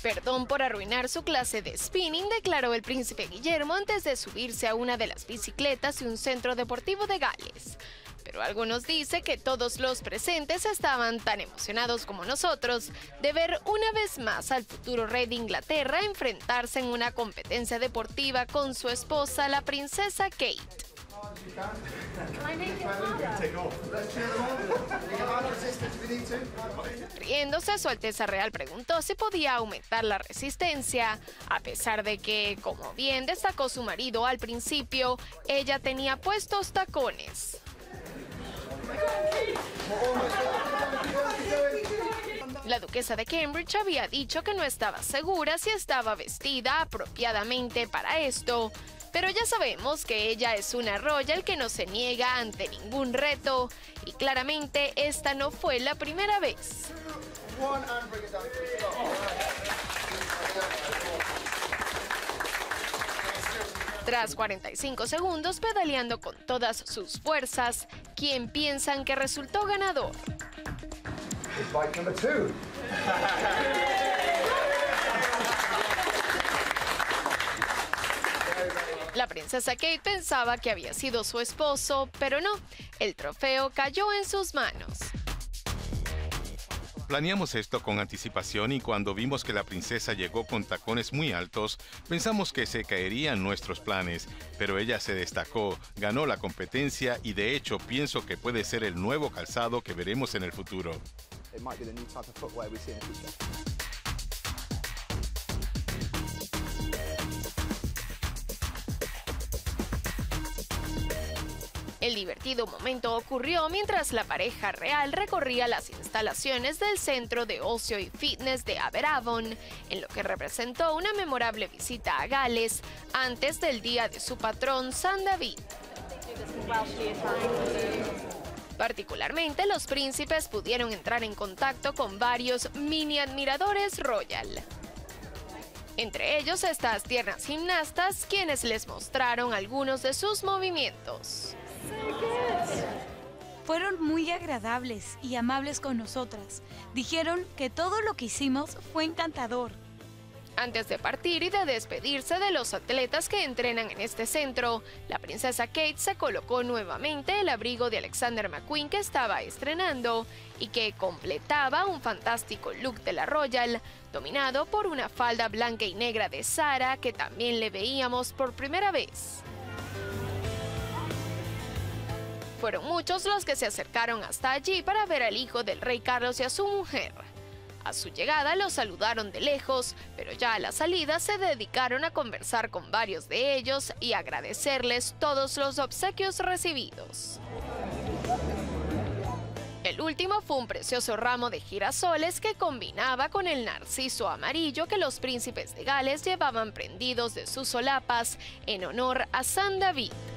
Perdón por arruinar su clase de spinning, declaró el príncipe Guillermo antes de subirse a una de las bicicletas de un centro deportivo de Gales. Pero algunos dicen que todos los presentes estaban tan emocionados como nosotros de ver una vez más al futuro rey de Inglaterra enfrentarse en una competencia deportiva con su esposa, la princesa Kate. Riéndose, Su Alteza Real preguntó si podía aumentar la resistencia, a pesar de que, como bien destacó su marido al principio, ella tenía puestos tacones. La duquesa de Cambridge había dicho que no estaba segura si estaba vestida apropiadamente para esto, pero ya sabemos que ella es una royal que no se niega ante ningún reto, y claramente esta no fue la primera vez. Tras 45 segundos pedaleando con todas sus fuerzas, ¿quién piensan que resultó ganador? La princesa Kate pensaba que había sido su esposo, pero no, el trofeo cayó en sus manos. Planeamos esto con anticipación y cuando vimos que la princesa llegó con tacones muy altos, pensamos que se caerían nuestros planes, pero ella se destacó, ganó la competencia y de hecho pienso que puede ser el nuevo calzado que veremos en el futuro. El divertido momento ocurrió mientras la pareja real recorría las instalaciones del Centro de Ocio y Fitness de Aberavon, en lo que representó una memorable visita a Gales antes del día de su patrón San David. Particularmente, los príncipes pudieron entrar en contacto con varios mini admiradores royal. Entre ellos estas tiernas gimnastas, quienes les mostraron algunos de sus movimientos. Fueron muy agradables y amables con nosotras. Dijeron que todo lo que hicimos fue encantador. Antes de partir y de despedirse de los atletas que entrenan en este centro, la princesa Kate se colocó nuevamente el abrigo de Alexander McQueen que estaba estrenando y que completaba un fantástico look de la Royal, dominado por una falda blanca y negra de Zara que también le veíamos por primera vez. Fueron muchos los que se acercaron hasta allí para ver al hijo del rey Carlos y a su mujer. A su llegada los saludaron de lejos, pero ya a la salida se dedicaron a conversar con varios de ellos y agradecerles todos los obsequios recibidos. El último fue un precioso ramo de girasoles que combinaba con el narciso amarillo que los príncipes de Gales llevaban prendidos de sus solapas en honor a San David.